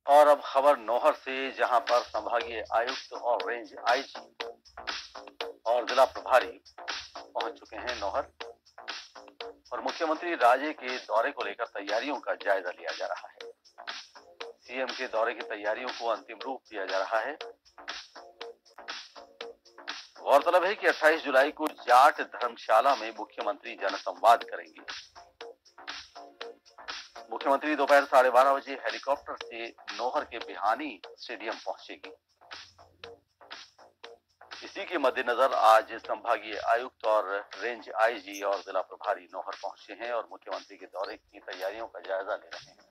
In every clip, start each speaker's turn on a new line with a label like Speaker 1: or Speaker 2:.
Speaker 1: और अब खबर नौहर से, जहां पर संभागीय आयुक्त और रेंज आईजी और जिला प्रभारी पहुंच चुके हैं नौहर, और मुख्यमंत्री राज्य के दौरे को लेकर तैयारियों का जायजा लिया जा रहा है। सीएम के दौरे की तैयारियों को अंतिम रूप दिया जा रहा है। गौरतलब है कि 28 जुलाई को जाट धर्मशाला में मुख्यमंत्री जनसंवाद करेंगे। मुख्यमंत्री दोपहर 12:30 बजे हेलीकॉप्टर से नौहर के बिहानी स्टेडियम पहुंचेगी। इसी के मद्देनजर आज संभागीय आयुक्त और रेंज आईजी और जिला प्रभारी नौहर पहुंचे हैं और मुख्यमंत्री के दौरे की तैयारियों का जायजा ले रहे हैं।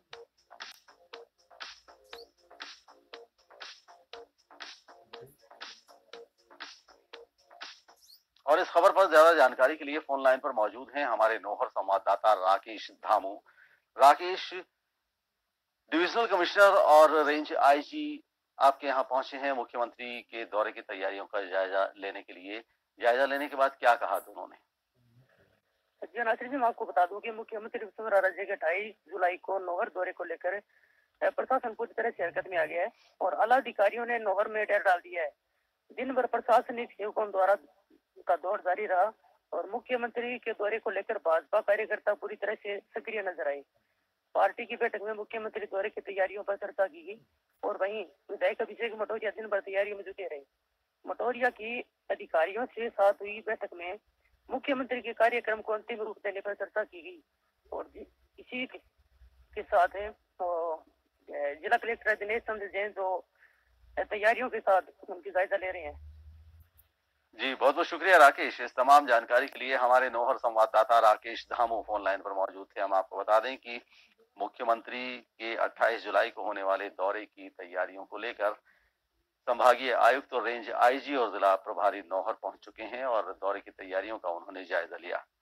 Speaker 1: और इस खबर पर ज्यादा जानकारी के लिए फोन लाइन पर मौजूद हैं हमारे नौहर संवाददाता राकेश धामू। राकेश, डिविजनल कमिश्नर और रेंज आईजी आपके यहाँ पहुंचे हैं मुख्यमंत्री के दौरे की तैयारियों का जायजा लेने के लिए। जायजा लेने के बाद क्या कहा दोनों ने?
Speaker 2: जी नासिर जी, मैं आपको बता दूं कि मुख्यमंत्री वसुंधरा राजे के 28 जुलाई को नौहर दौरे को लेकर प्रशासन पूरी तरह से हरकत में आ गया है और आला अधिकारियों ने नौहर में डेर डाल दिया है। दिन भर प्रशासनिक सेवकों द्वारा का दौर जारी रहा और मुख्यमंत्री के दौरे को लेकर भाजपा कार्यकर्ता पूरी तरह से सक्रिय नजर आए। पार्टी की बैठक में मुख्यमंत्री दौरे की तैयारियों पर चर्चा की गई और वहीं विधायक अभिषेक मटोरिया दिन भर तैयारियों में जुटे रहे। मटोरिया की अधिकारियों से साथ हुई बैठक में मुख्यमंत्री के कार्यक्रम को अंतिम रूप देने पर चर्चा की गई और इसी के साथ जिला कलेक्टर दिनेश चंद्र जैन जो तैयारियों के साथ उनकी जायजा ले रहे हैं।
Speaker 1: जी, बहुत बहुत शुक्रिया राकेश, इस तमाम जानकारी के लिए। हमारे नौहर संवाददाता राकेश धामू फोन लाइन पर मौजूद थे। हम आपको बता दें कि मुख्यमंत्री के 28 जुलाई को होने वाले दौरे की तैयारियों को लेकर संभागीय आयुक्त और रेंज आईजी और जिला प्रभारी नौहर पहुंच चुके हैं और दौरे की तैयारियों का उन्होंने जायजा लिया।